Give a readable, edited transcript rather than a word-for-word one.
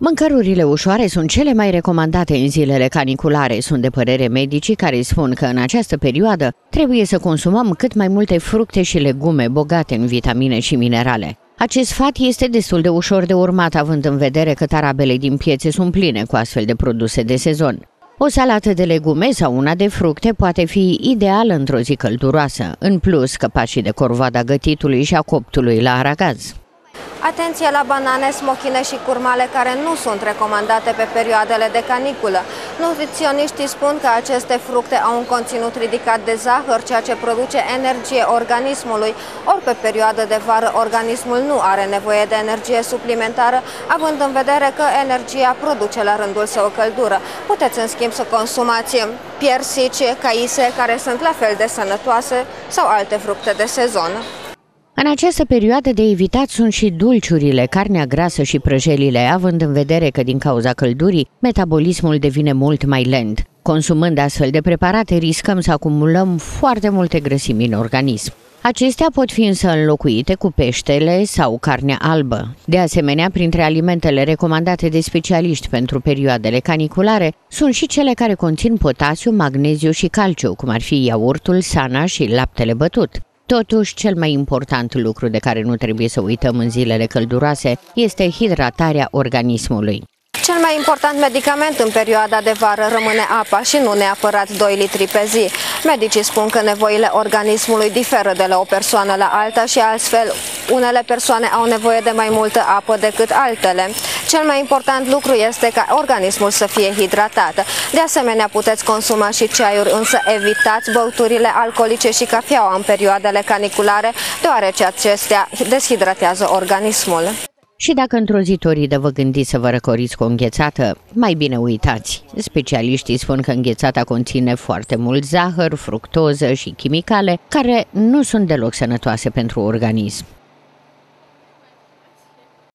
Mâncărurile ușoare sunt cele mai recomandate în zilele caniculare, sunt de părere medicii care spun că în această perioadă trebuie să consumăm cât mai multe fructe și legume bogate în vitamine și minerale. Acest sfat este destul de ușor de urmat, având în vedere că tarabele din piețe sunt pline cu astfel de produse de sezon. O salată de legume sau una de fructe poate fi ideală într-o zi călduroasă, în plus căpașii de corvoada gătitului și a coptului la aragaz. Atenție la banane, smochine și curmale care nu sunt recomandate pe perioadele de caniculă. Nutriționiștii spun că aceste fructe au un conținut ridicat de zahăr, ceea ce produce energie organismului, ori pe perioadă de vară organismul nu are nevoie de energie suplimentară, având în vedere că energia produce la rândul său căldură. Puteți în schimb să consumați piersici, caise, care sunt la fel de sănătoase, sau alte fructe de sezon. În această perioadă de evitat sunt și dulciurile, carnea grasă și prăjelile, având în vedere că din cauza căldurii, metabolismul devine mult mai lent. Consumând astfel de preparate, riscăm să acumulăm foarte multe grăsimi în organism. Acestea pot fi însă înlocuite cu peștele sau carnea albă. De asemenea, printre alimentele recomandate de specialiști pentru perioadele caniculare sunt și cele care conțin potasiu, magneziu și calciu, cum ar fi iaurtul, sana și laptele bătut. Totuși, cel mai important lucru de care nu trebuie să uităm în zilele călduroase este hidratarea organismului. Cel mai important medicament în perioada de vară rămâne apa și nu neapărat 2 litri pe zi. Medicii spun că nevoile organismului diferă de la o persoană la alta și astfel unele persoane au nevoie de mai multă apă decât altele. Cel mai important lucru este ca organismul să fie hidratat. De asemenea, puteți consuma și ceaiuri, însă evitați băuturile alcoolice și cafeaua în perioadele caniculare, deoarece acestea deshidratează organismul. Și dacă într-o zi toridă vă gândiți să vă răcoriți cu o înghețată, mai bine uitați. Specialiștii spun că înghețata conține foarte mult zahăr, fructoză și chimicale care nu sunt deloc sănătoase pentru organism.